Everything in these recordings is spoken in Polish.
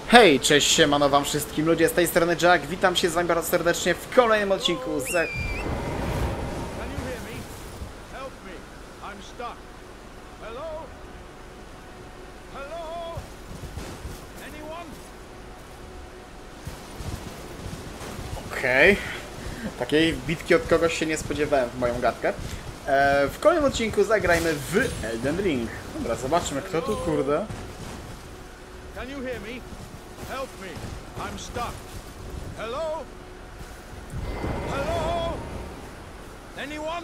Hej, cześć, siemano wam wszystkim ludzie, z tej strony Jack, witam się z wami bardzo serdecznie w kolejnym odcinku z... Okej. Takiej bitki od kogoś się nie spodziewałem w moją gadkę. W kolejnym odcinku zagrajmy w Elden Ring. Dobra, zobaczmy kto tu, kurde. Can you hear me? Help me. I'm stuck. Hello? Hello? Anyone?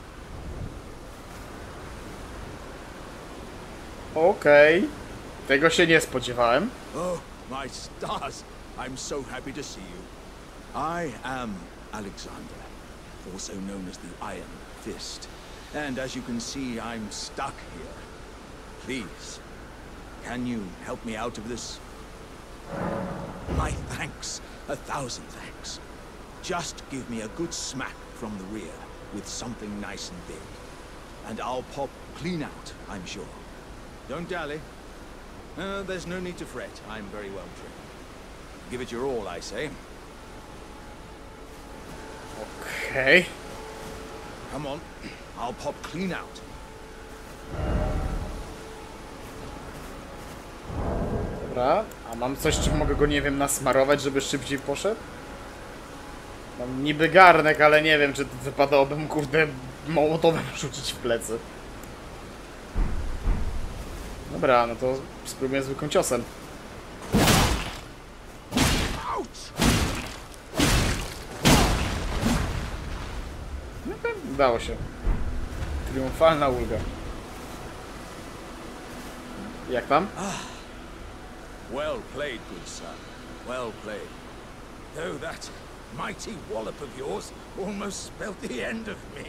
Okej. Tego się nie spodziewałem. Oh, my stars. I'm so happy to see you. I am Alexander, also known as the Iron Fist. And as you can see, I'm stuck here. Please, can you help me out of this? My thanks. 1,000 thanks. Just give me a good smack from the rear with something nice and big. And I'll pop clean out, I'm sure. Don't dally. There's no need to fret. I'm very well trained. Give it your all, I say. Okej. Come on. I'll pop clean out. Dobra, a mam coś, czym mogę go, nie wiem, nasmarować, żeby szybciej poszedł? Mam niby garnek, ale nie wiem, czy wypadałoby mu, kurde, mołotowem rzucić w plecy. Dobra, no to spróbuję zwykłym ciosem. No to udało się. Triumfalna ulga. Jak tam? Well played, good son. Well played. Though that mighty wallop of yours almost spelled the end of me.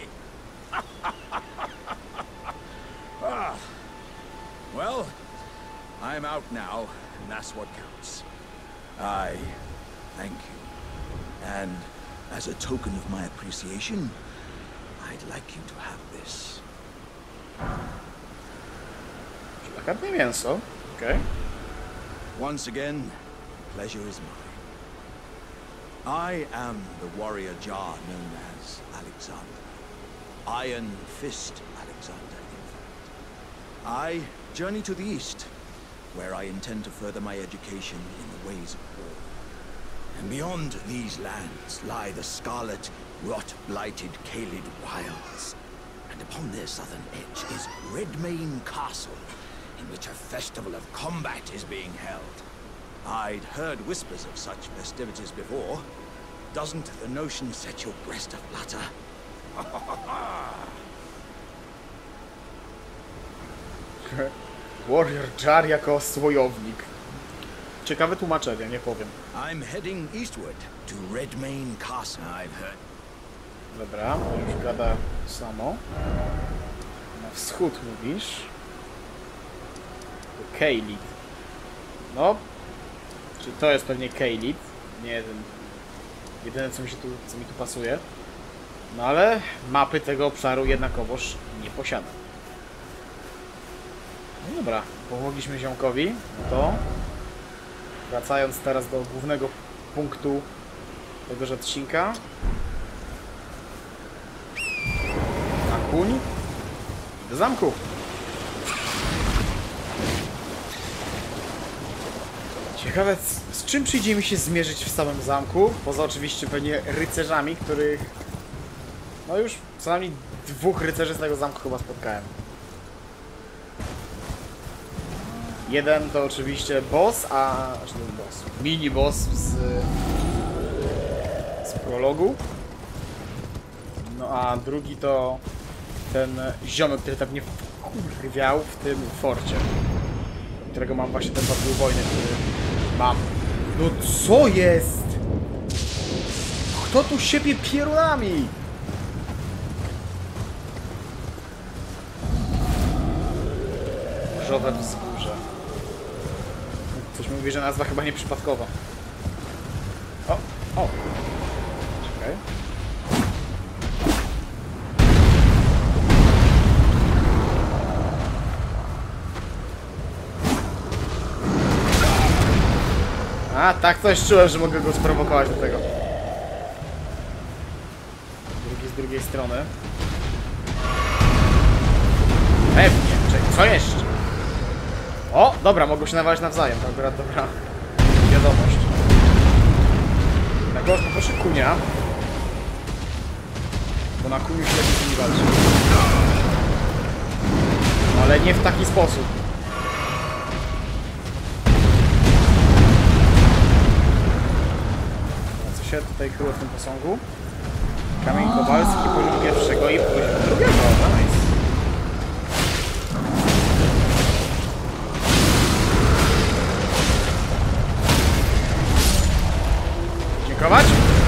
Well, I'm out now, and that's what counts. I thank you. And as a token of my appreciation, I'd like you to have this. Szlachetne mięso. Okej. Once again, pleasure is mine. I am the warrior Jar known as Alexander. Iron Fist Alexander, in fact. I journey to the east, where I intend to further my education in the ways of war. And beyond these lands lie the scarlet, rot-blighted Caelid wilds. And upon their southern edge is Redmane Castle, in which a festival of combat is being held. I'd heard whispers of such festivities before. Doesn't the notion set your breast aflutter? Warrior Jar jako oswojownik. Ciekawe tłumaczenie, nie powiem. I'm heading eastward to Redmane Castle, I've heard. Dobra, już gada samo. Na wschód mówisz. Caelid. No. Czy to jest pewnie Caelid? Nie wiem. Jedyne co mi tu pasuje. No ale mapy tego obszaru jednakowoż nie posiada. No dobra, pomogliśmy ziomkowi. No to wracając teraz do głównego punktu tegoż odcinka. Na kuń. Do zamku. Ciekawe, z czym przyjdzie mi się zmierzyć w samym zamku, poza oczywiście pewnie rycerzami, których... No już co najmniej 2 rycerzy z tego zamku chyba spotkałem. Jeden to oczywiście boss, znaczy nie boss, mini boss z prologu. No a drugi to ten ziomek, który tak mnie wkurwiał w tym forcie, którego mam właśnie ten patrol wojny, który mam. No co jest? Kto tu siebie piorunami? Różowe wzgórze. Coś mi mówi, że nazwa chyba nieprzypadkowa. O! Czekaj. A, tak coś czułem, że mogę go sprowokować do tego. Drugi z drugiej strony. Pewnie. Czekaj, co jeszcze? O, dobra, mogą się nawalać nawzajem. To akurat dobra wiadomość. Na gorzko proszę kunia. Bo na kuniu się lepiej nie walczy. No, ale nie w taki sposób. A co się tutaj kryło w tym posągu? Kamień kowalski, poziom pierwszego i poziom drugiego. Nice. Dziękować?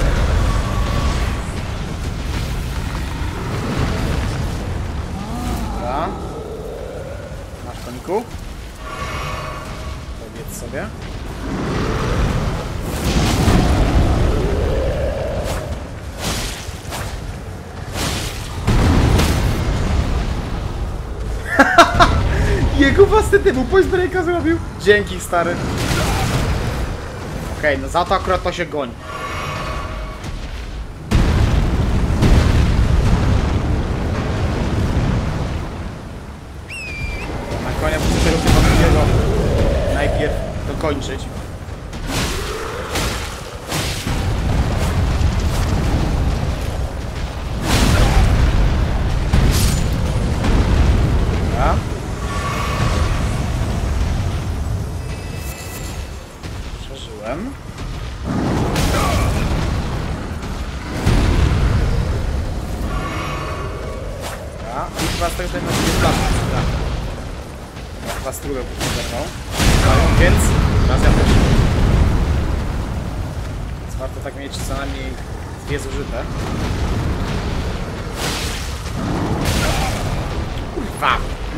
Dobra. Masz koniku? Powiedz sobie. Jego własny typu point breaka zrobił. Dzięki, stary. Okej, no za to akurat to się goni. Na konia muszę tego chyba drugiego najpierw dokończyć. Dobra. Przeżyłem. Dobra. I chyba z tego tutaj na sobie plastik. Chyba strugę zerwał. Więc teraz ja też. Więc warto tak mieć co najmniej dwie zużyte. Kurwa!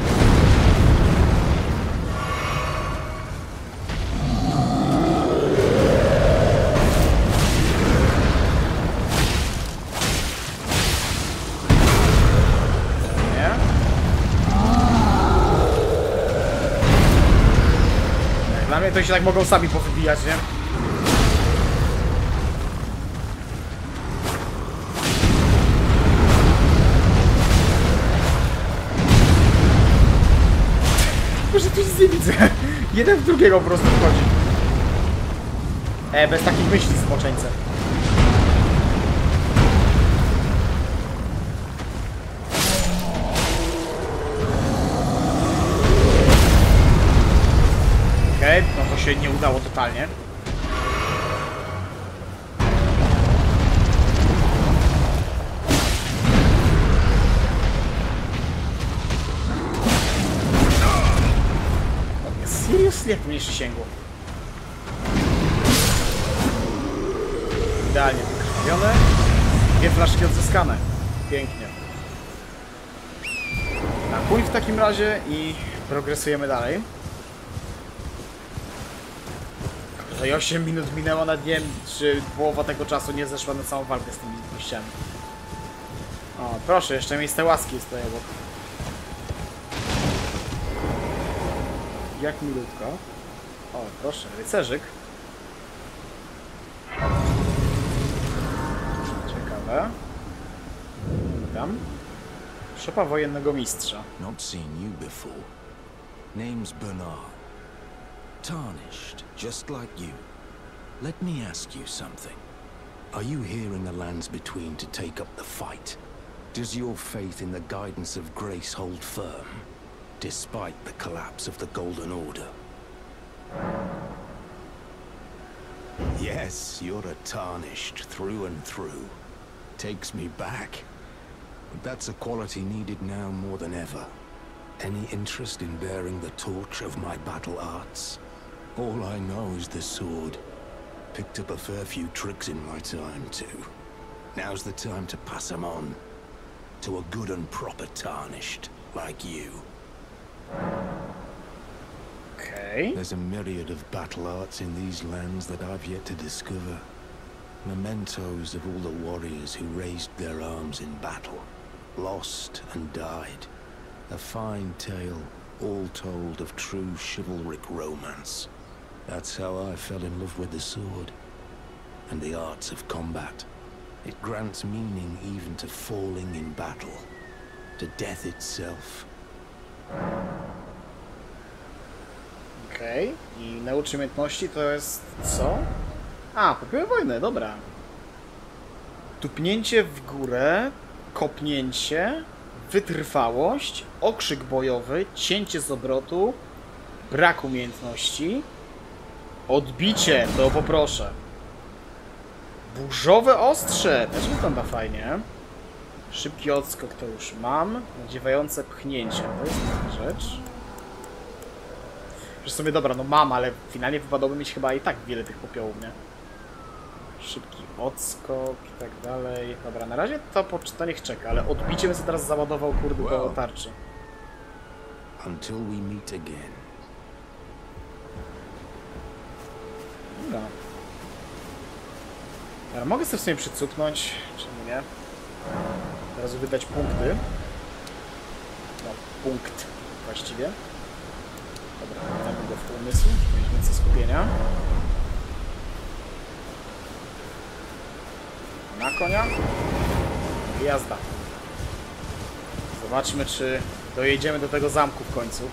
Dla mnie to się tak mogą sami powybijać, nie? Może tu nic nie widzę. Jeden w drugiego po prostu wchodzi. Bez takich myśli, zboczeńce. No to się nie udało totalnie. Seriously, jak mnie sięgło. Idealnie wykrwawione. Dwie flaszki odzyskane. Pięknie. Na chuj w takim razie i progresujemy dalej. No i 8 minut minęło, nad nie wiem, czy połowa tego czasu nie zeszła na całą walkę z tymi gościami. O, proszę, jeszcze miejsce łaski jest tutaj obok. Jak milutko. O, proszę, rycerzyk. Ciekawe. Tam. Szopa wojennego mistrza. Not seen you before. Name's Bernard. Tarnished, just like you. Let me ask you something. Are you here in the lands between to take up the fight? Does your faith in the guidance of grace hold firm, despite the collapse of the Golden Order? Yes, you're a Tarnished through and through. Takes me back. But that's a quality needed now more than ever. Any interest in bearing the torch of my battle arts? All I know is the sword. Picked up a fair few tricks in my time, too. Now's the time to pass them on. To a good and proper Tarnished, like you. Okay. There's a myriad of battle arts in these lands that I've yet to discover. Mementos of all the warriors who raised their arms in battle. Lost and died. A fine tale, all told of true chivalric romance. That's how I fell in love with the sword and the arts of combat. It grants meaning even to falling in battle, to death itself. Okej. I nauczy umiejętności to jest co? A, popioły wojny, dobra. Tupnięcie w górę, kopnięcie, wytrwałość, okrzyk bojowy, cięcie z obrotu, brak umiejętności, odbicie, to poproszę. Burzowe ostrze, też wygląda fajnie. Szybki odskok to już mam. Nadziewające pchnięcie, to jest taka rzecz. Że sobie dobra, no mam, ale finalnie wypadałoby mieć chyba i tak wiele tych popiołów, nie? Szybki odskok i tak dalej. Dobra, na razie to niech czeka, ale odbicie bym sobie teraz załadował, kurde, do tarczy. Until we meet again. Dobra. Dobra, mogę sobie w sumie przycupnąć, czemu nie? Teraz wydać punkty. No, punkt właściwie. Dobra, damy go w umysł, żeby mieć więcej skupienia. Na konia. I jazda. Zobaczmy, czy dojedziemy do tego zamku w końcu.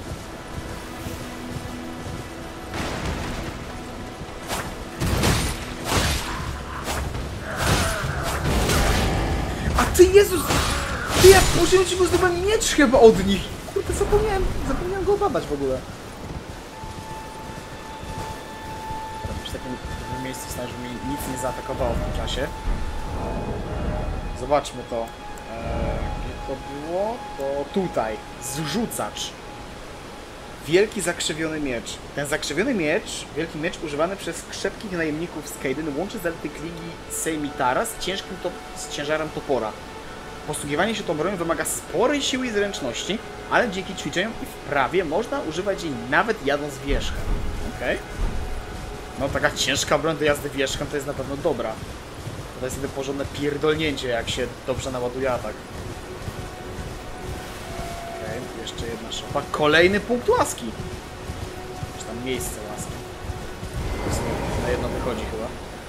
A ty, Jezus! Ty, ja później ci zdobyłem miecz chyba od nich! Kurde, zapomniałem go badać w ogóle. W takim miejscu stanie, żeby mnie nic nie zaatakowało w tym czasie. Zobaczmy to. Gdzie to było? To tutaj. Zrzucacz. Wielki zakrzywiony miecz. Ten zakrzywiony miecz, wielki miecz używany przez krzepkich najemników z Kaiden łączy zaletę kligi Seimitara z ciężarem topora. Posługiwanie się tą bronią wymaga sporej siły i zręczności, ale dzięki ćwiczeniom i wprawie można używać jej nawet jadąc wierzchem. Okej. No taka ciężka broń do jazdy wierzchem to jest na pewno dobra. To jest sobie porządne pierdolnięcie, jak się dobrze naładuje atak. Okej, jeszcze jedna szopa. Kolejny punkt łaski. Czy tam miejsce łaski. Na jedno wychodzi chyba.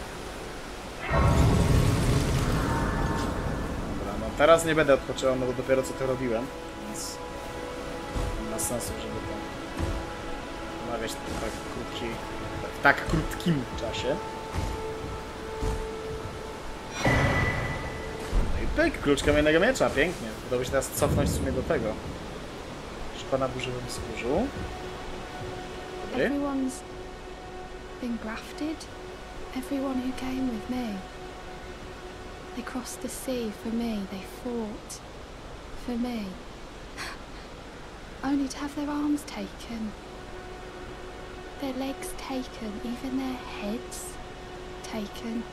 Dobra, no teraz nie będę odpoczywał, no bo dopiero co to robiłem, więc nie ma sensu, żeby to omawiać w tak krótkim czasie. No i pyk, klucz kamiennego miecza, pięknie. Udało się teraz cofnąć w sumie do tego. Szkoda na burzowym wzgórzu. Dobry. Everyone's been grafted. Everyone who came with me. They crossed the sea for me. They fought for me. Only to have their arms taken. Their legs taken, even their heads taken.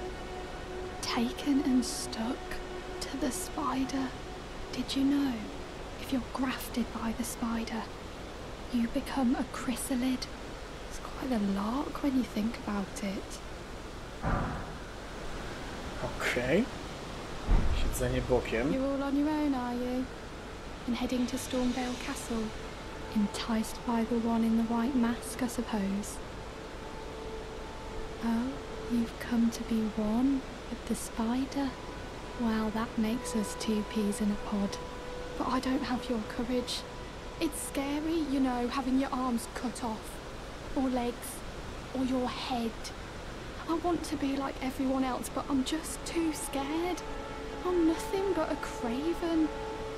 Taken and stuck to the spider. Did you know? If you're grafted by the spider, you become a chrysalid. It's quite a lark when you think about it. Okej. Siedzenie bokiem. You're all on your own, are you? And heading to Stormvale Castle? Enticed by the one in the white mask, I suppose. Oh, you've come to be one with the spider? Well, that makes us two peas in a pod. But I don't have your courage. It's scary, you know, having your arms cut off. Or legs. Or your head. I want to be like everyone else, but I'm just too scared. I'm nothing but a craven.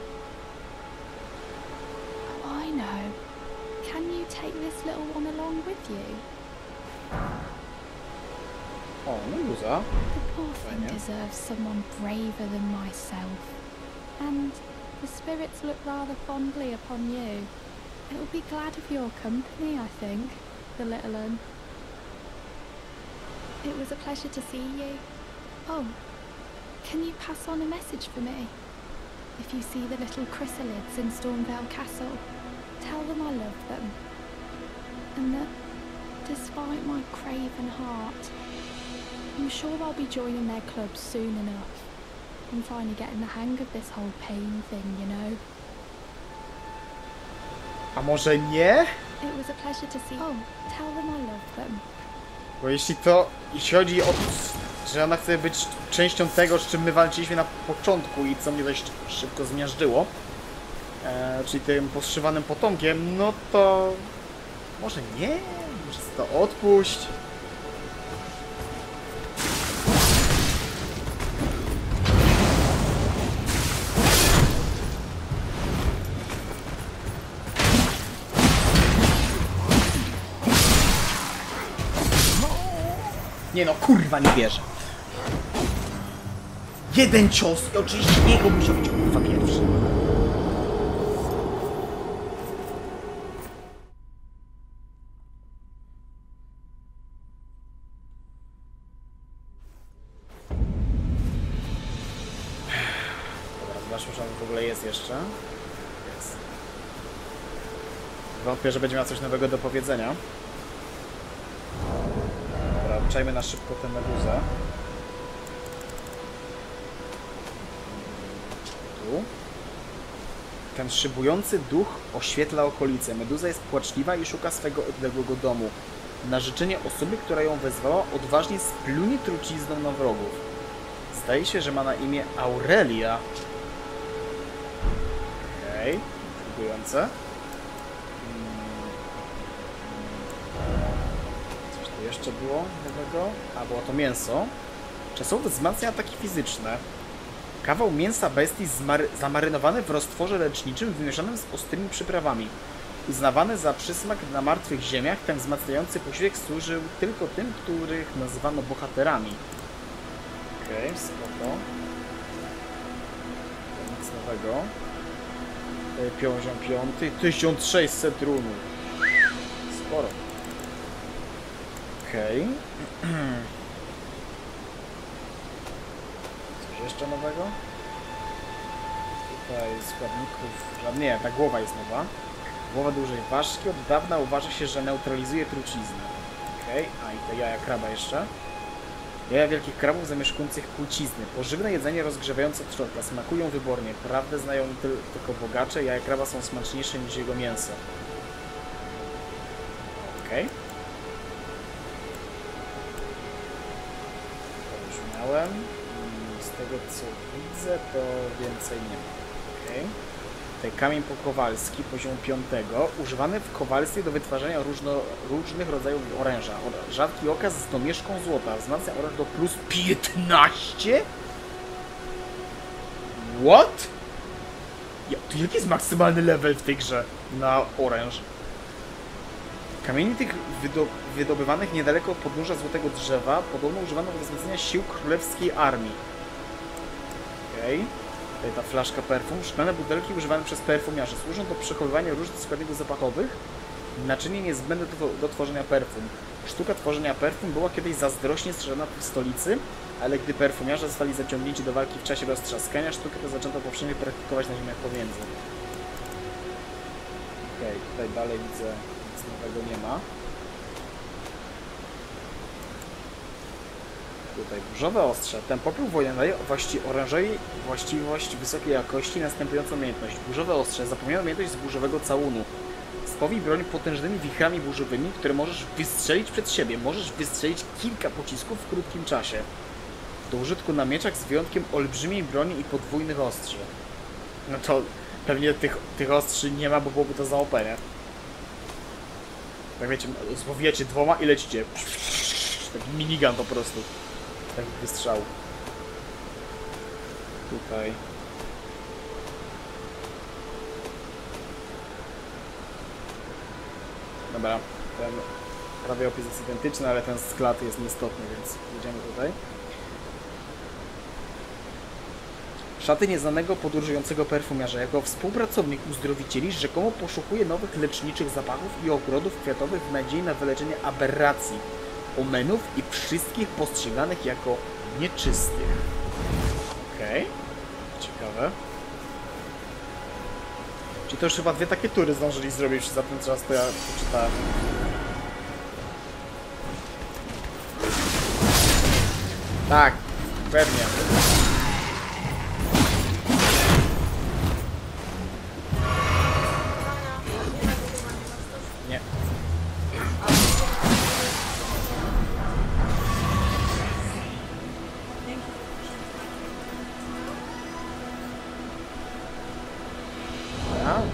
Oh, I know. Can you take this little one along with you? O, no luza. The poor thing Fajnie. deserves someone braver than myself. And the spirits look rather fondly upon you. It'll be glad of your company, I think, the little one. It was a pleasure to see you. Oh, can you pass on a message for me? If you see the little chrysalids in Stormvale Castle, tell them I love them. And that, despite my craven heart, I'm sure I'll be joining their club soon enough. I'm finally getting the hang of this whole pain thing, you know. A może nie? It was a pleasure to see. Oh, tell them I love them. Bo jeśli chodzi o to, że ona chce być częścią tego, z czym my walczyliśmy na początku i co mnie dość szybko zmiażdżyło, czyli tym poszywanym potomkiem, no to może nie, może to odpuść. Nie no, kurwa, nie wierzę. Jeden cios i oczywiście jego musiał być kurwa pierwszy. Dobra, zobaczmy, czy on w ogóle jest jeszcze. Jest. Wątpię, że będzie miał coś nowego do powiedzenia. Obczajmy na szybko tę meduzę. Tu. Ten szybujący duch oświetla okolice. Meduza jest płaczliwa i szuka swego odległego domu. Na życzenie osoby, która ją wezwała, odważnie splunie trucizną na wrogów. Zdaje się, że ma na imię Aurelia. Okej, intrygujące. Jeszcze było nowego? A, było to mięso. Czasowo wzmacnia ataki fizyczne. Kawał mięsa bestii zamarynowany w roztworze leczniczym wymieszanym z ostrymi przyprawami. Uznawany za przysmak na martwych ziemiach, ten wzmacniający posiłek służył tylko tym, których nazywano bohaterami. Okej, spoko. To nic nowego. Poziom 5. 1600 runów. Sporo. Okej. Coś jeszcze nowego? Tutaj składników... Nie, ta głowa jest nowa. Głowa dużej ważki. Od dawna uważa się, że neutralizuje truciznę. Okej. A i te jaja kraba jeszcze. Jaja wielkich krabów zamieszkujących płcizny. Pożywne jedzenie rozgrzewające od środka. Smakują wybornie. Prawdę znają tylko bogacze. Jaja kraba są smaczniejsze niż jego mięso. Okej. Z tego co widzę, to więcej nie ma. Okay. Tutaj kamień pokowalski, poziom 5. Używany w kowalstwie do wytwarzania różnych rodzajów oręża. Rzadki okaz z domieszką złota. Wzmacnia oręż do plus 15? What? Jaki jest maksymalny level w tej grze na oręż? Kamieni tych wydobywanych niedaleko podnóża Złotego Drzewa podobno używano do wzmacniania sił królewskiej armii. Okej. Tutaj ta flaszka perfum. Szklane butelki używane przez perfumiarzy służą do przechowywania różnych składników zapachowych. Naczynie niezbędne do tworzenia perfum. Sztuka tworzenia perfum była kiedyś zazdrośnie strzeżona w stolicy, ale gdy perfumiarze zostali zaciągnięci do walki w czasie roztrzaskania, sztukę to zaczęto powszechnie praktykować na ziemiach pomiędzy. Okej, tutaj dalej widzę... nowego nie ma. Tutaj burzowe ostrze. Ten popiół wojenny daje orężowi właściwość wysokiej jakości, następującą umiejętność. Burzowe ostrze. Zapomniano umiejętność z burzowego całunu. Spowij broń potężnymi wichrami burzowymi, które możesz wystrzelić przed siebie. Możesz wystrzelić kilka pocisków w krótkim czasie. Do użytku na mieczach z wyjątkiem olbrzymiej broni i podwójnych ostrzy. No to pewnie tych ostrzy nie ma, bo byłoby to za OP, nie? Tak wiecie, złowiecie dwoma i lecicie. Taki minigun po prostu. Tak wystrzał. Tutaj. Dobra, ten prawie opis jest identyczny, ale ten skład jest nieistotny, więc jedziemy tutaj. Szaty nieznanego podróżującego perfumiarza. Jako współpracownik uzdrowicieli rzekomo poszukuje nowych leczniczych zapachów i ogrodów kwiatowych w nadziei na wyleczenie aberracji, omenów i wszystkich postrzeganych jako nieczystych. Okej. Ciekawe. Czyli to już chyba 2 takie tury zdążyli zrobić za ten czas, to ja poczytałem. Tak, pewnie. Nie.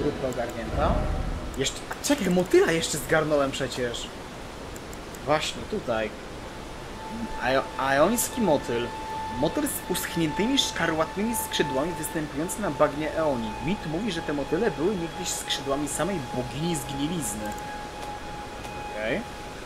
Grupka ogarnięta. Jeszcze... A czekaj, motyla jeszcze zgarnąłem przecież. Właśnie, tutaj. Ajoński motyl. Motyl z uschniętymi szkarłatnymi skrzydłami występujący na bagnie Eonii. Mit mówi, że te motyle były niegdyś skrzydłami samej bogini zgnilizny. Okej.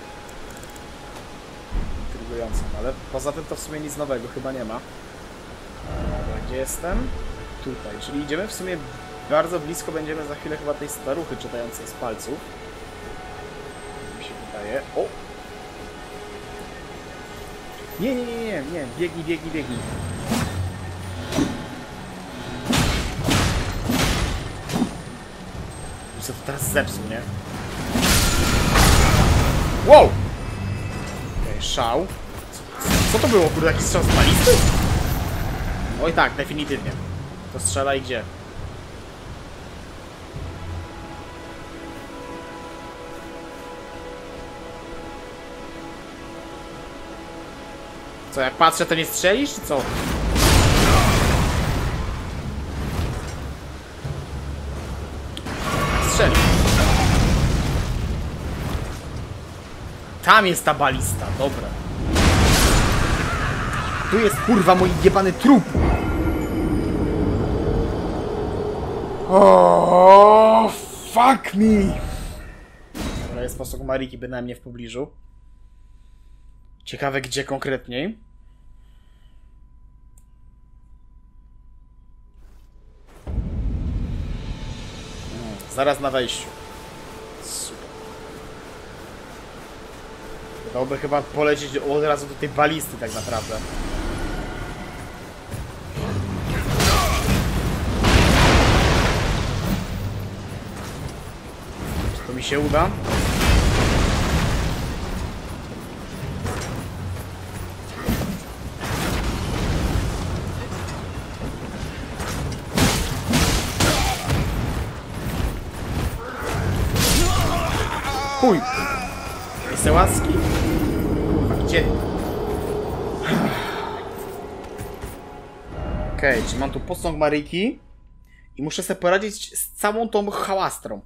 Intrygujące, ale poza tym to w sumie nic nowego chyba nie ma. Dobra, gdzie jestem? Tutaj, czyli idziemy w sumie bardzo blisko, będziemy za chwilę chyba tej staruchy czytającej z palców. Mi się wydaje. O! Nie, biegnij. I co to teraz zepsuł, nie? Wow! Okej, szał. Co to było, kurde, jakiś strzał z balisty? Oj tak, definitywnie. To strzela i gdzie? Co, jak patrzę, to nie strzelisz, czy co? Strzeli. Tam jest ta balista, dobra. Tu jest, kurwa, mój jebany trup. O, fuck me. Dobra, jest posąg Mariki bynajmniej w pobliżu. Ciekawe, gdzie konkretniej. Zaraz na wejściu. Super. Dałoby chyba polecieć od razu do tej balisty tak naprawdę. Czy to mi się uda? Chuj! Jestem łaski. Gdzie? Okej, czyli mam tu posąg Maryki i muszę sobie poradzić z całą tą hałastrą.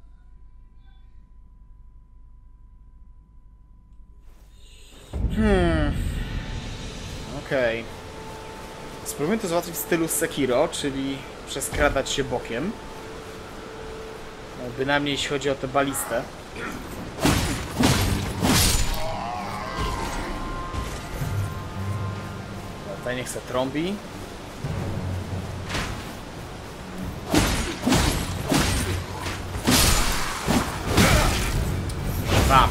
Okej. Spróbujmy to załatwić w stylu Sekiro, czyli przeskradać się bokiem. No, bynajmniej jeśli chodzi o tę balistę. Tutaj niech se trąbi. Bam!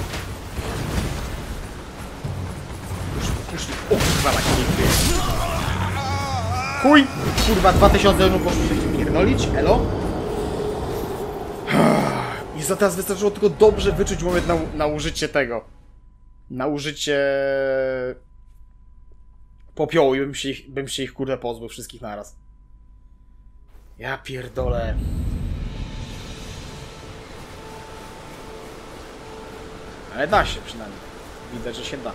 Już o kurwa, tak nie chuj! Kurwa, 2000 euro poszło się pierdolić, elo? I za teraz wystarczyło tylko dobrze wyczuć moment na użycie tego. Na użycie popiołu i bym się ich kurde pozbył wszystkich naraz. Ja pierdolę. Ale da się przynajmniej. Widać, że się da.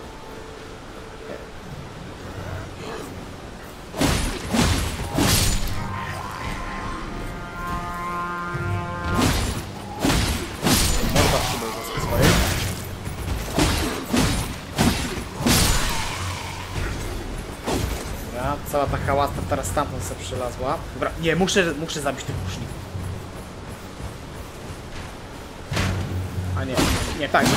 Cała ta hałasta teraz stamtąd sobie przylazła. Dobra, nie, muszę zabić tych kuszników. A nie, tak.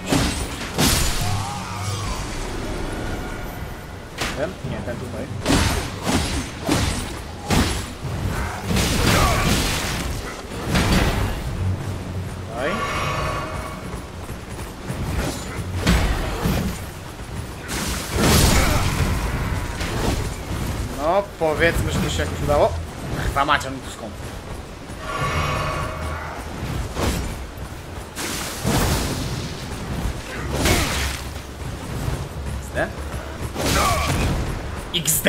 Ten? Nie, ten tutaj. Tutaj. No, powiedzmy, że to się jakoś udało. Chyba macie, on tu skąd? XD?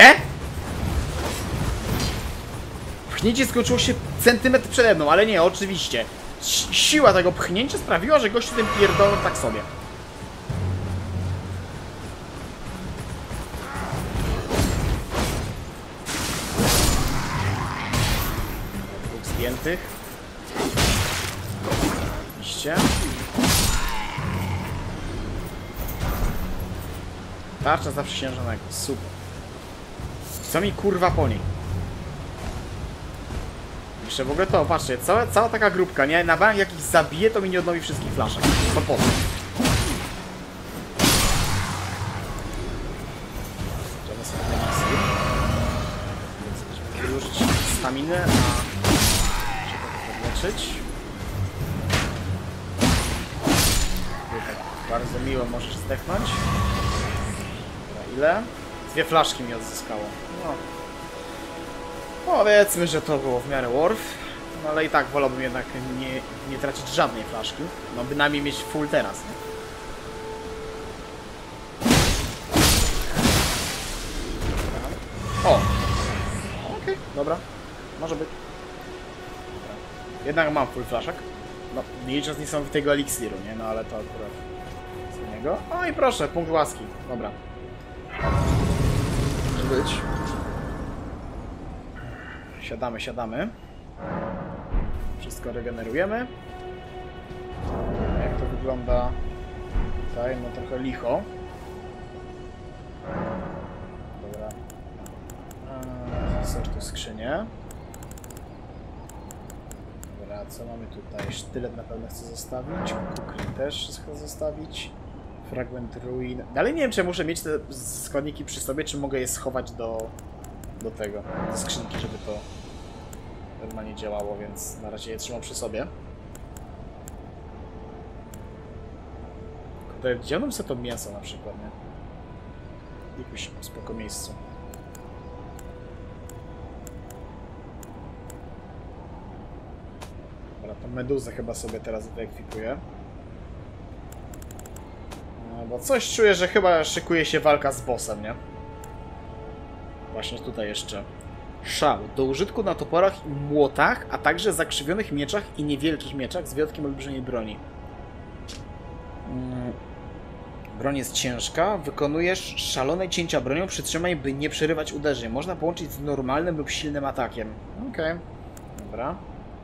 Pchnięcie skończyło się centymetr przede mną, ale nie, oczywiście. Siła tego pchnięcia sprawiła, że gościu ten pierdolą tak sobie. Dwóch zdjętych. oczywiście. Tarcza zaprzysiężonego. Super. Co mi kurwa po niej? Jeszcze w ogóle to, patrzcie, cała taka grupka, nie? Na bank jak ich zabije, to mi nie odnowi wszystkich flaszek. To po co? Chciałbym sobie te misy. Więc żeby użyć staminy, a się to podleczyć. Bardzo miło, możesz zdechnąć. Dobra, ile? 2 flaszki mi odzyskało. No. Powiedzmy, że to było w miarę worth. No ale i tak wolałbym jednak nie tracić żadnej flaszki. No bynajmniej mieć full teraz, nie? O! Okej, dobra. Może być. Dobra. Jednak mam full flaszek. No, nie licząc niesamowitego eliksiru, nie? No ale to akurat z niego. O i proszę, punkt łaski. Dobra. Może być. Siadamy. Wszystko regenerujemy. Jak to wygląda tutaj? No trochę licho. Dobra. Sortuj skrzynię. Dobra, co mamy tutaj? Sztylet na pewno chcę zostawić. Kukry też chcę zostawić. Fragment ruin. Dalej nie wiem, czy muszę mieć te składniki przy sobie, czy mogę je schować do tego, do skrzynki, żeby to normalnie działało, więc na razie je trzymam przy sobie. Kurde, wziąłem sobie to mięso na przykład, nie? W jakimś spoko miejscu. Dobra, to meduzę chyba sobie teraz wyekwipuję. No, bo coś czuję, że chyba szykuje się walka z bossem, nie? Właśnie tutaj jeszcze. Szał. Do użytku na toporach i młotach, a także zakrzywionych mieczach i niewielkich mieczach z wyjątkiem olbrzymiej broni. Broń jest ciężka. Wykonujesz szalone cięcia bronią. Przytrzymaj, by nie przerywać uderzeń. Można połączyć z normalnym lub silnym atakiem. Okej. Dobra.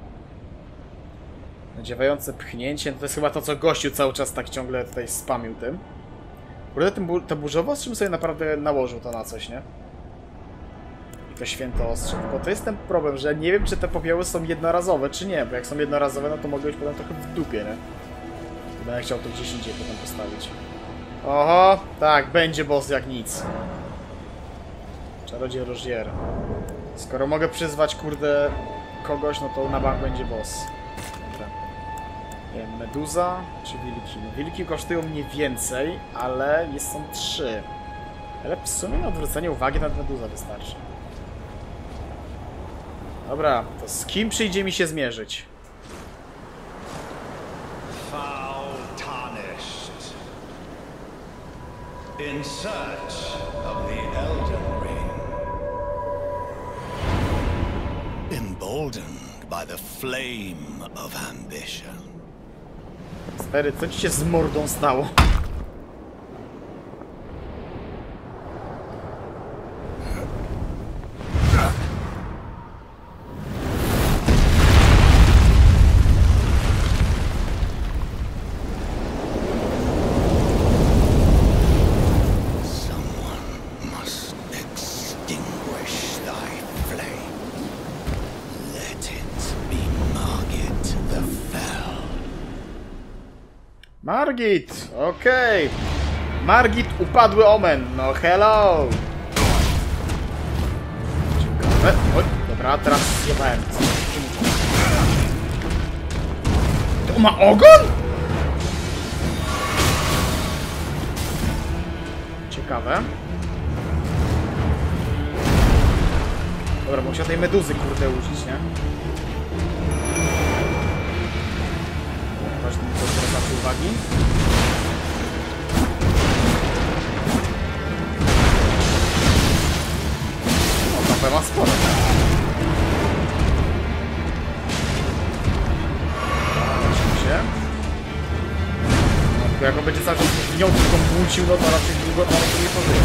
Nadziewające pchnięcie. To jest chyba to, co gościu cały czas tak ciągle tutaj spamił tym. Kurde, to burzowo z czym sobie naprawdę nałożył to na coś, nie? To święte ostrze. Tylko to jest ten problem, że nie wiem, czy te popioły są jednorazowe, czy nie. Bo jak są jednorazowe, no to mogę być potem trochę w dupie, nie? Będę chciał to gdzieś indziej potem postawić. Oho, tak, będzie boss jak nic. Czarodziej Rogier. Skoro mogę przyzwać, kurde, kogoś, no to na bank będzie boss. Dobra. Nie wiem, meduza czy wilki? No, wilki kosztują mnie więcej, ale są 3. Ale w sumie na odwrócenie uwagi nad meduza wystarczy. Dobra, to z kim przyjdzie mi się zmierzyć? Foul tarnished. In search of the Elden Ring. Emboldened by the flame of ambition. Stary, co ci się z mordą stało? Margit! Okej! Margit, upadły omen! No hello! Ciekawe. Oj, dobra, teraz zjebałem. To ma ogon?! Ciekawe. Dobra, musiał tej meduzy, kurde, użyć, nie? Ważne, to zwracacie uwagi. No, to ma sporo. Zobaczmy się. No, jak on będzie cały czas w nią tylko błócił, no to raczej długo to nie pożyje.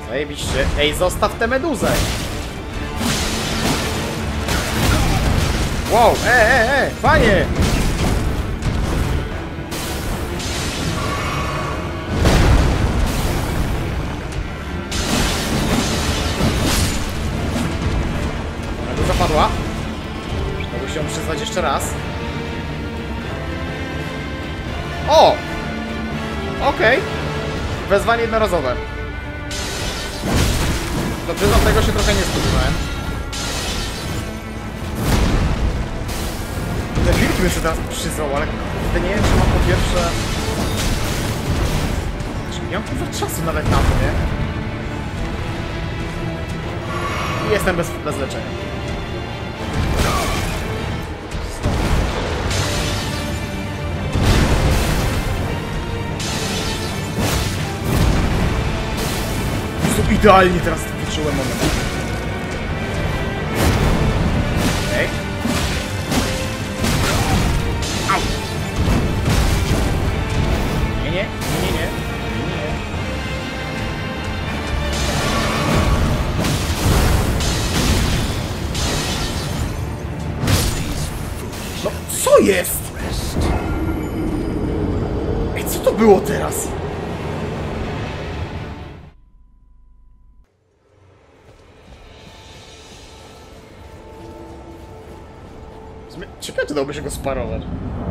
Zajebiście. Ej, zostaw tę meduzę! Wow, panie! Meduza padła. Mogę się ją przyznać jeszcze raz. O! Okej. Wezwanie jednorazowe. To przyznam, tego się trochę nie spodziewałem. Te wilki bym się teraz przyznał, ale kurde, nie wiem, czy mam po pierwsze... Czy nie mam kurwa czasu nawet na to, nie? I jestem bez leczenia. Idealnie teraz wyczułem moment. Okej. Au! Nie. No, co jest? Ej, co to było teraz? Ciekawe, czy dałoby się go sparować.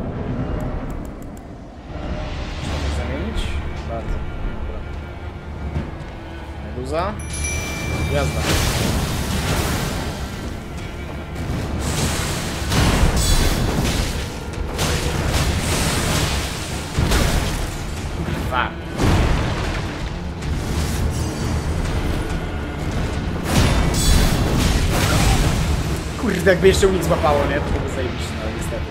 Można to zamienić? Bardzo. Dobra. Meduza. Jazda. Kurwa. Kurde, jakby jeszcze unik złapało, nie? To byłoby zajebiście, no niestety.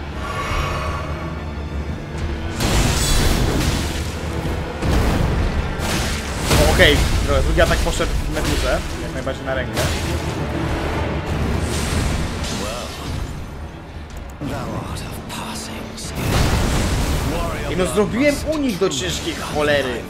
Okej, drugi atak poszedł w meduzę, jak najbardziej na rękę. I no zrobiłem unik do ciężkiej cholery.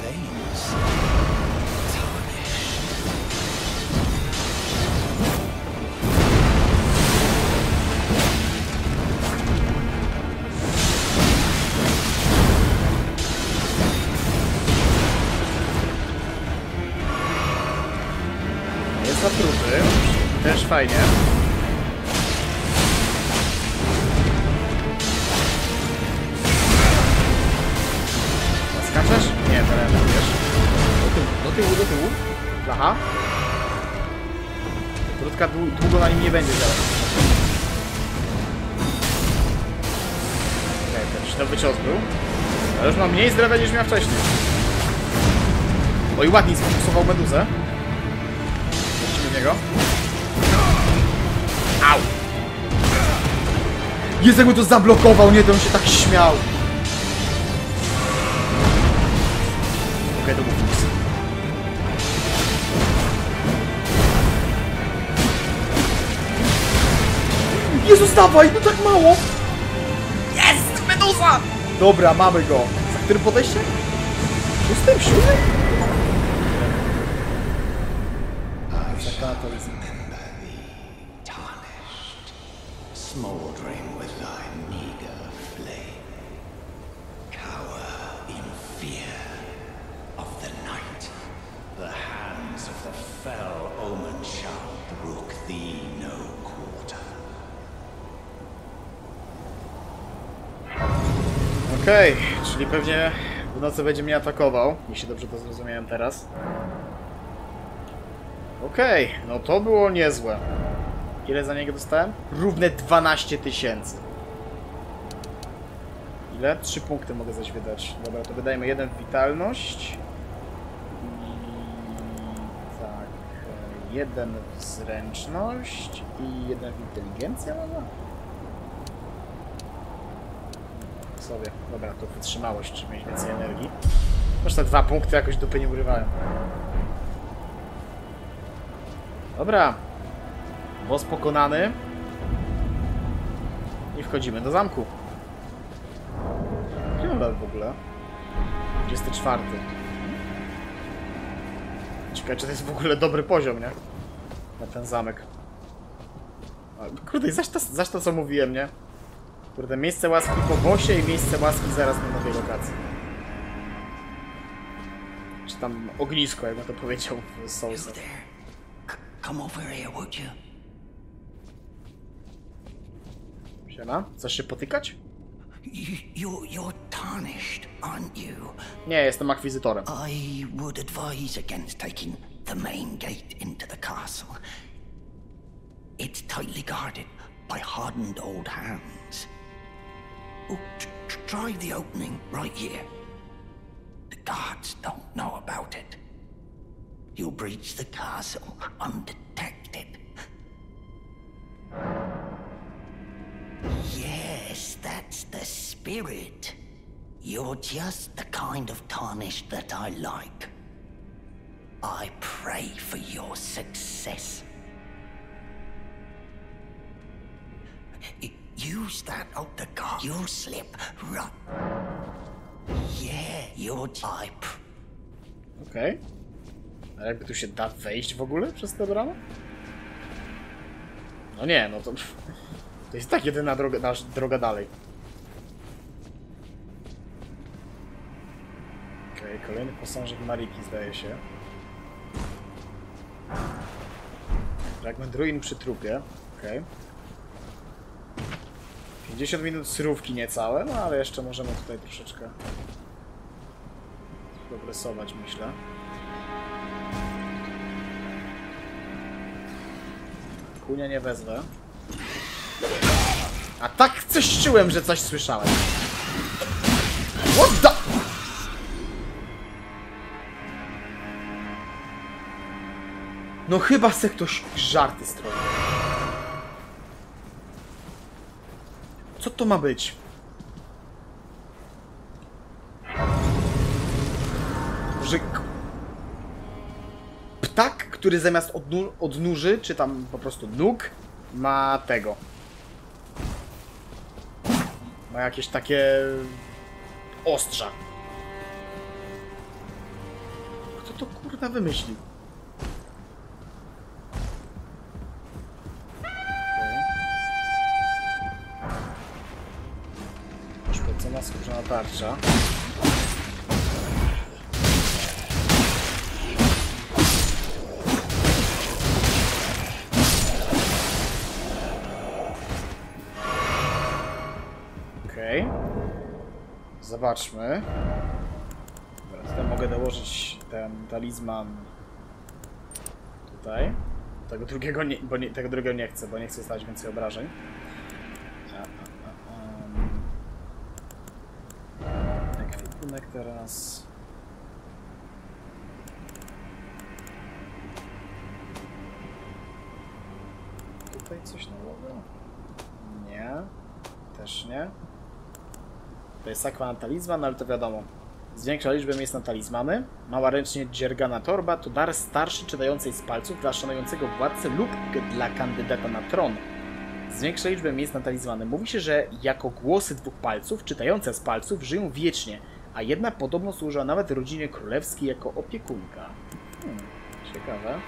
Zatruty. Też fajnie. Skaczesz? Nie, teraz wiesz. Do tyłu. Blacha. Krótka długo na nim nie będzie działać. Okej, ten nowy cios był. Ale już mam mniej zdrowia niż miał wcześniej. Oj, ładnie sfokusował meduzę. Niego. Au! Jezu, jakby to zablokował, nie, to on się tak śmiał. Okej, to był fuks. Jezus, dawaj, no tak mało! Jest! Meduza! Dobra, mamy go. Za którym podejściem? 6, 7? Smoldering with thy meager flame, cower in fear of the night. The hands of the fell omen shall brook thee no quarter. Okej, czyli pewnie w nocy będzie mnie atakował, jeśli dobrze to zrozumiałem teraz. Okej, no to było niezłe. Ile za niego dostałem? Równe 12 000. Ile? 3 punkty mogę zaś wydać. Dobra, to wydajmy 1 w witalność. I tak, 1 w zręczność i 1 w inteligencję może? Sobie. Dobra, to wytrzymałość, żeby mieć więcej energii. Może te 2 punkty jakoś dupy nie urywałem. Dobra. Boss pokonany. I wchodzimy do zamku. Gdzie on w ogóle? 24. Ciekawe, czy to jest w ogóle dobry poziom, nie? Na ten zamek. Kurde, zaś to co mówiłem, nie? Kurde, miejsce łaski po bossie i miejsce łaski zaraz na nowej lokacji. Czy tam ognisko, jakbym to powiedział w Soulsach. Come over here, would you? Siema, chcesz się potykać? You're tarnished, aren't you? Nie, jestem akwizytorem. I would advise against taking the main gate into the castle. It's tightly guarded by hardened old hands. Oh, try the opening right here. The guards don't know about it. You'll breach the castle undetected. Yes, that's the spirit. You're just the kind of tarnished that I like. I pray for your success. Use that out the guard. You'll slip right. Yeah, Okej. A jakby tu się da wejść w ogóle przez tę bramę? No nie, no to... To jest tak jedyna droga dalej. Okej, kolejny posążek Mariki, zdaje się. Fragment ruin przy trupie. Okej. 50 minut surówki niecałe, no ale jeszcze możemy tutaj troszeczkę progresować, myślę. Kunia nie wezwę. A tak coś czułem, że coś słyszałem. What the... No chyba se ktoś żarty stroi. Co to ma być? Że... Ptak, który zamiast odnóży, czy tam po prostu nóg, ma tego. Ma jakieś takie... ostrza. Kto to kurwa wymyślił? Szpecona skórzana tarcza. Okej. Zobaczmy. Dobra, tutaj mogę dołożyć ten talizman tutaj. Tego drugiego nie, tego drugiego nie chcę, bo nie chcę dostać więcej obrażeń. Ekwipunek teraz. Tutaj coś nowego? Nie. Też nie. To jest sakwa na talizman, ale to wiadomo. Zwiększa liczbę miejsc na talizmany. Mała ręcznie dziergana torba to dar starszy czytającej z palców dla szanującego władcę lub dla kandydata na tron. Zwiększa liczbę miejsc na talizmany. Mówi się, że jako głosy dwóch palców, czytające z palców, żyją wiecznie, a jedna podobno służyła nawet rodzinie królewskiej jako opiekunka. Ciekawe.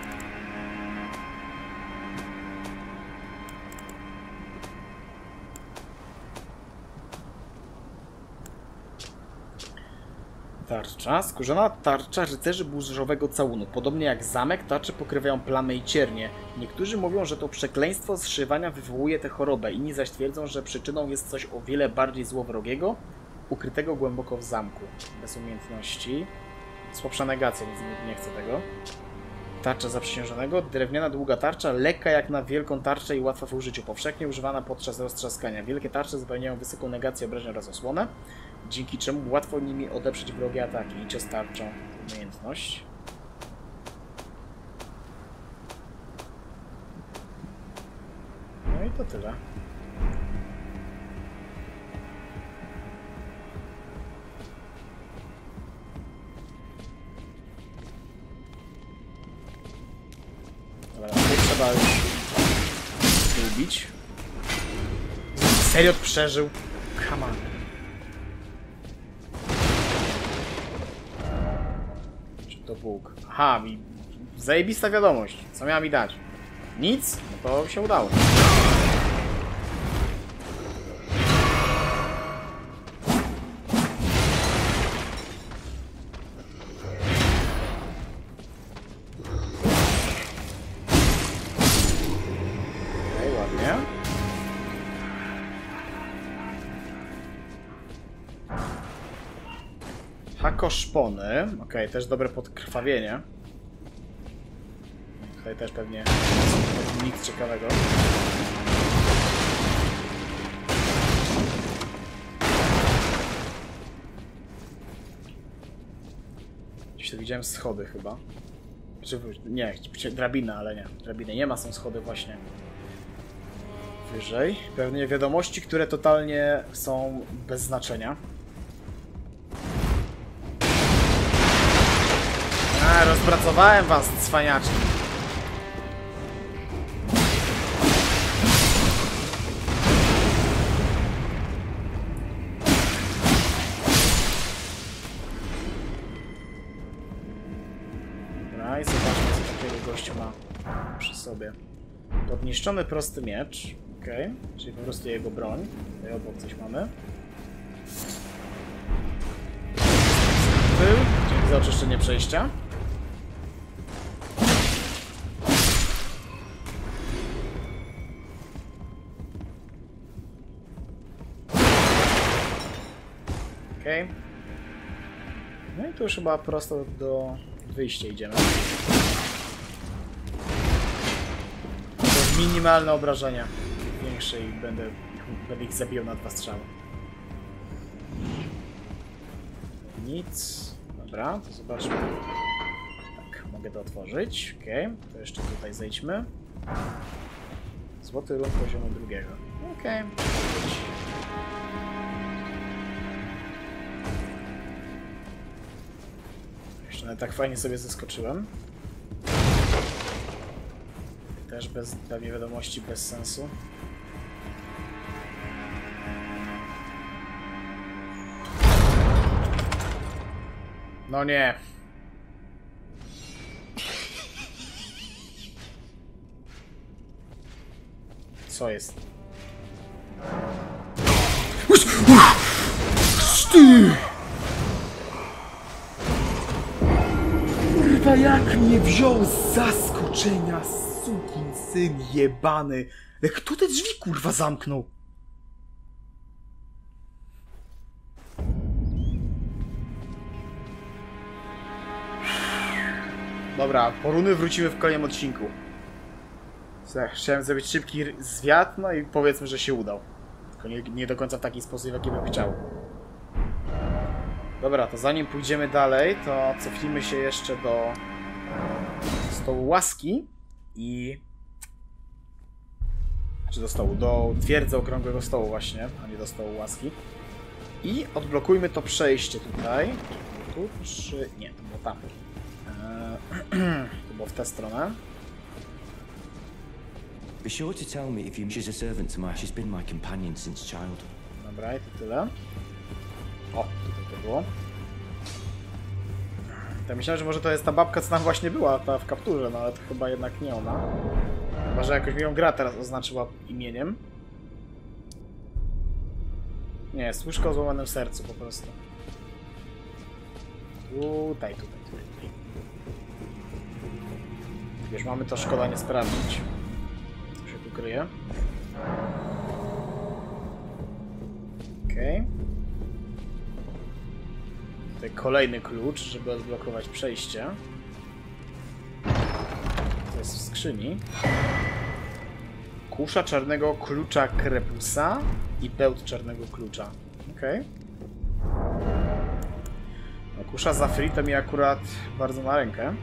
Tarcza. Skórzana tarcza rycerzy burzowego całunu. Podobnie jak zamek, tarcze pokrywają plamy i ciernie. Niektórzy mówią, że to przekleństwo zszywania wywołuje tę chorobę, inni zaś twierdzą, że przyczyną jest coś o wiele bardziej złowrogiego, ukrytego głęboko w zamku. Bez umiejętności. Słabsza negacja, więc nie chcę tego. Tarcza zaprzysiężonego. Drewniana długa tarcza, lekka jak na wielką tarczę i łatwa w użyciu. Powszechnie używana podczas roztrzaskania. Wielkie tarcze zapewniają wysoką negację obrażeń oraz osłonę, dzięki czemu łatwo nimi odeprzeć wrogie ataki. Liczę z tarczą umiejętność. No i to tyle. Dobra, to trzeba już lubić. Serio przeżył? Come on. Czy to Bóg? Aha, mi Zajebista wiadomość. Co miała mi dać? Nic? No to się udało. Okej, ładnie. Hakoszpony. Okej, też dobre podkrwawienie. Tutaj też pewnie nic ciekawego. Gdzieś tu widziałem schody chyba. Nie, drabina, ale nie. Drabiny nie ma, są schody właśnie wyżej. Pewnie wiadomości, które totalnie są bez znaczenia. A, rozpracowałem was, cwaniaczki. Dobra, i zobaczmy, co takiego gościu ma przy sobie. Podniszczony prosty miecz. Okej, czyli po prostu jego broń. Tutaj obok coś mamy. Dzięki za oczyszczenie przejścia. Okej. No i tu już chyba prosto do wyjścia idziemy. To jest minimalne obrażenia. Większe i będę ich zabijał na 2 strzały. Nic. Dobra, to zobaczmy. Tak, mogę to otworzyć. Okej, to jeszcze tutaj zejdźmy. Złoty run poziomu 2. Okej. Jeszcze tak fajnie sobie zeskoczyłem. Też bez pewnie wiadomości, bez sensu. No nie. Co jest? Ty! Kurwa, jak mnie wziął z zaskoczenia, sukinsyn jebany. Kto te drzwi kurwa zamknął? Dobra, po runy wrócimy w kolejnym odcinku. Chciałem zrobić szybki zwiat, no i powiedzmy, że się udał. Tylko nie do końca w taki sposób, jaki bym chciał. Dobra, to zanim pójdziemy dalej, to cofnijmy się jeszcze do stołu łaski i... Czy do stołu? Do twierdzy okrągłego stołu właśnie, a nie do stołu łaski. I odblokujmy to przejście tutaj. Tu czy... Nie, to było tam. To było w tę stronę. Be sure to tell me if you... She's a servant to mine. She's been my companion since childhood. Dobra, i to tyle. O, tutaj to było. Ja myślałem, że może to jest ta babka, co tam właśnie była, ta w kapturze, no ale to chyba jednak nie ona. Chyba, że jakoś mi ją gra teraz oznaczyła imieniem. Nie, jest łóżko o złamanym sercu po prostu. Tutaj. Wiesz, mamy to, szkoda nie sprawdzić. Co się tu kryje. Okej. Tutaj kolejny klucz, żeby odblokować przejście. To jest w skrzyni. Kusza czarnego klucza Krepusa i bełt czarnego klucza. Okej. No, kusza Zafri to mi akurat bardzo na rękę.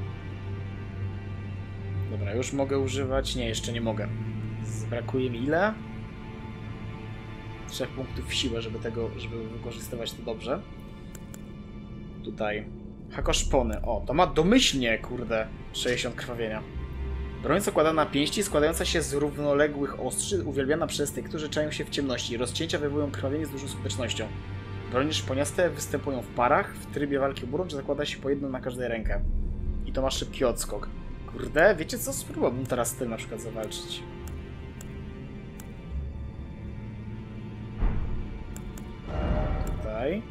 Dobra, już mogę używać... Nie, jeszcze nie mogę. Brakuje mi ile? 3 punktów w siłę, żeby wykorzystywać to dobrze. Tutaj. Hakoszpony. O, to ma domyślnie, kurde, 60 krwawienia. Broń zakładana na pięści, składająca się z równoległych ostrzy, uwielbiana przez tych, którzy czają się w ciemności. Rozcięcia wywołują krwawienie z dużą skutecznością. Bronie szponiaste występują w parach, w trybie walki oburącz zakłada się po jedno na każdą rękę. I i to ma szybki odskok. Kurde, wiecie co? Spróbowałbym teraz z tym na przykład zawalczyć. Tutaj.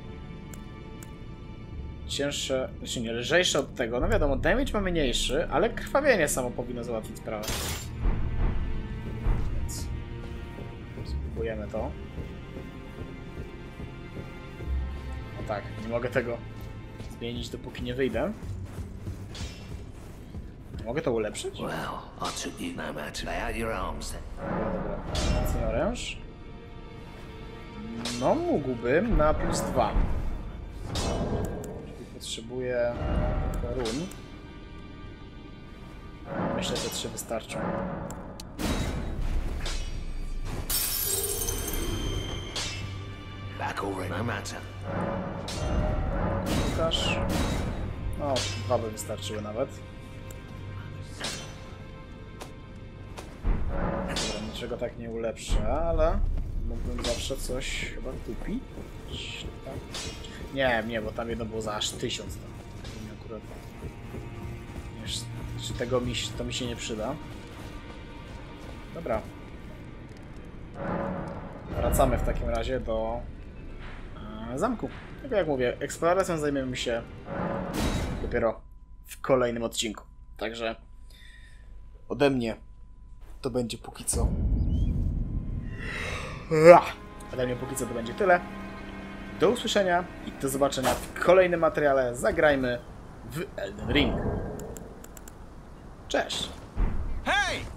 Cięższe, znaczy nie, lżejsze od tego. No wiadomo, damage ma mniejszy, ale krwawienie samo powinno załatwić sprawę. Więc spróbujemy to. No tak, nie mogę tego zmienić, dopóki nie wyjdę. Mogę to ulepszyć? Well, I took you no matter. Lay out your arms then. Dobra, mocniej oręż. No, mógłbym na +2. Czyli potrzebuję run. Myślę, że 3 wystarczą. Back already, no matter. Szukasz? No, 2 by wystarczyły nawet. Dobra, niczego tak nie ulepszę, ale mógłbym zawsze coś chyba kupić. Tak? Nie, bo tam jedno było za aż 1000. To akurat... Czy tego to mi się nie przyda? Dobra. Wracamy w takim razie do zamku. Tak jak mówię, eksploracją zajmiemy się dopiero w kolejnym odcinku. Także ode mnie to będzie póki co. Ode mnie póki co to będzie tyle. Do usłyszenia i do zobaczenia w kolejnym materiale. Zagrajmy w Elden Ring. Cześć! Hey!